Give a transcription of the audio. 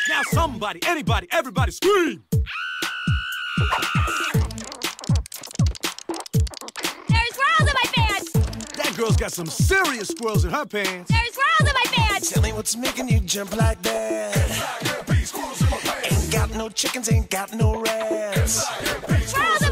Now somebody, anybody, everybody scream! There's squirrels in my pants! That girl's got some serious squirrels in her pants. There's squirrels in my pants! Tell me what's making you jump like that. Ain't got no chickens, ain't got no rats. Squirrels